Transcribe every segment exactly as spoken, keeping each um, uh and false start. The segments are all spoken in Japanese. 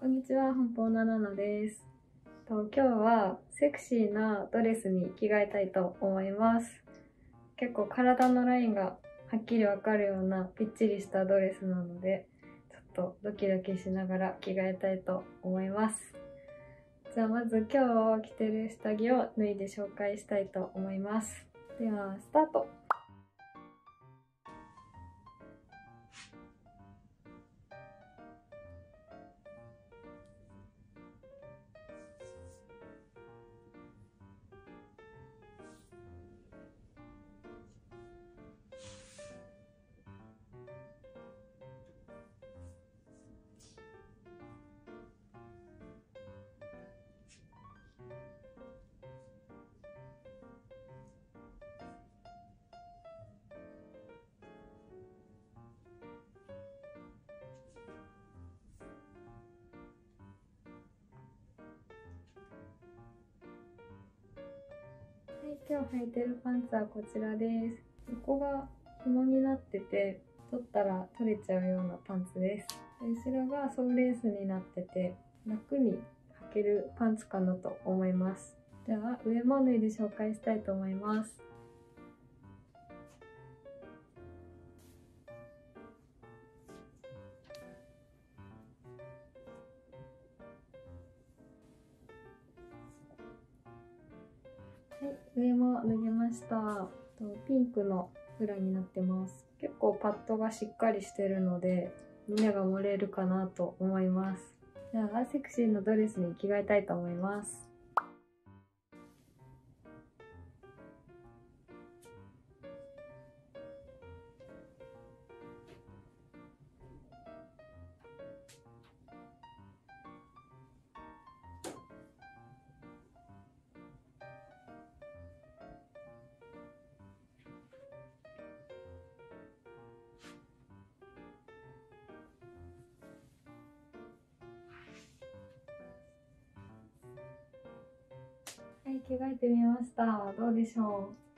んにちは、本邦菜々です。と今日はセクシーなドレスに着替えたいと思います。結構体のラインがはっきりわかるようなぴっちりしたドレスなので、ちょっとドキドキしながら着替えたいと思います。じゃあまず今日着てる下着を脱いで紹介したいと思います。ではスタート。はい、今日履いてるパンツはこちらです。横が紐になってて、取ったら取れちゃうようなパンツです。後ろがソーレースになってて、楽に履けるパンツかなと思います。では上も脱いで紹介したいと思います。はい、上も脱げました。ピンクの裏になってます。結構パッドがしっかりしてるので胸が漏れるかなと思います。じゃあセクシーなドレスに着替えたいと思います。はい、着替えてみました。どうでしょう？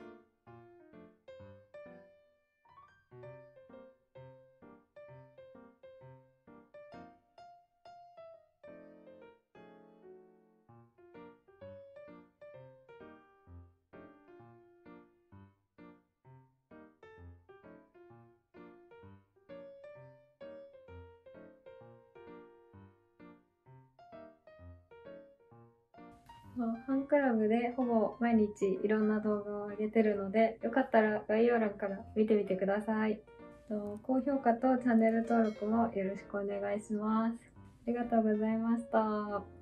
ファンクラブでほぼ毎日いろんな動画を上げてるので、よかったら概要欄から見てみてください。高評価とチャンネル登録もよろしくお願いします。ありがとうございました。